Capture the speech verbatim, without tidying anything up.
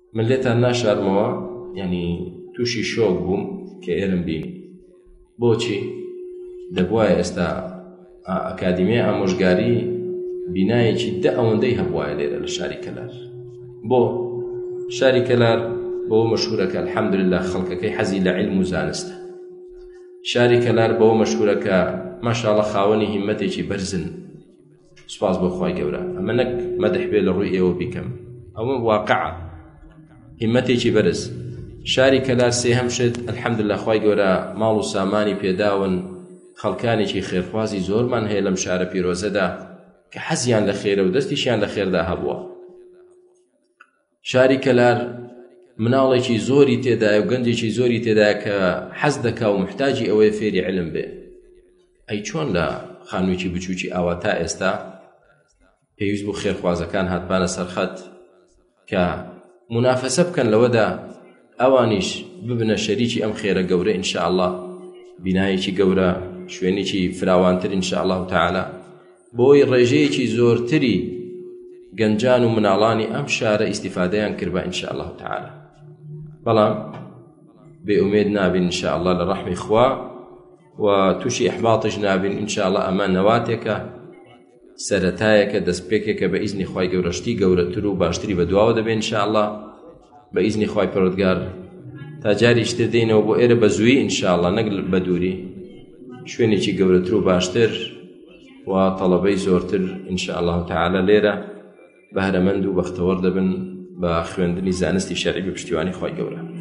من لێتان ناشارمەوە ینی تووشی شۆک بووم کە ئێرەم بینی. بۆچی؟ دەبوایە ئێستا ئەکادیمیای ئامۆژگاری بینایەکی دە ئەوەندەی هەبوایە لێرە لە شاری کەلار. بۆ شاری کەلار بۆ مەشهورەکە الحەمدولله خەڵکەکەی حەزی لە عیلم و زانستە. شاری کەلار بۆ مەشهورەکە ماشاءڵڵە خاوەنی هیممەتێکی بەرزن. سوپاس بۆ خوای گەورە. ئەمە نەک مەدح بێ لە ڕووی ئێوە بیکەم، ئەوە واقعە، هیممەتێکی بەرز. شاری کەلار سێهەم شت الحەمدولله خوای گەورە ماڵ و سامانی پێداون، خەڵکانێکی خێرخوازی زۆرمان هەیە لەم شارە پیرۆزەدا کە حەزیان لە خێرە و دەستیشیان لە خێردا هەبووە. شاری کەلار مناڵێکی زۆری تێدایە و گەنجێکی زۆری تێدایە کە حەز دەکا و محتاجی ئەوەیە فێری علم بێ. ئەی چۆن لە خانوویکی بچووکی ئاوا تا ئێستا پێویست بوو خێرخوازەکان هاتبانە سەرخەت کە منافەسە بکەن لەوەدا ئەوانیش ببنە شەریکی ئەم خێرە گەورە ئینشاءالله، بینایەکی گەورە، شوێنێکی فراوانتر ئینشاءالله تعالی، بۆی ڕێژەیەکی زۆرتری گەنجان و مناڵانی ئەم شارە ئیسیفادەیان کردبە ئینشاءالله تعالی. بەڵام بێئومێد نابین ئینشاءالله لە ڕەحمی خوا و تووشی ئیحباطش نابین ئینشاءالله. ئەمە نەواتێکە، سەرەتایەکە، دەستپێکێکە بە ئیزنی خوای گەورەشتی گەورەتر و باشتری بە دواوە دەبێن ئینشاءالله بە ئیزنی خوای پەروەردگار. تا جاریش تر دێنەوە بۆ ئێرە بە زووی ئینشاءالله، نەک بە دووری، شوێنێکی گەورەتر و باشتر و تەڵەبەی زۆرتر ئینشاءالله تعالی لێرە بەهرەمەند و بەختەوەڕ دەبن بە خوێندنی زانستی شەرعی بە پشتیوانی خوای گەورە.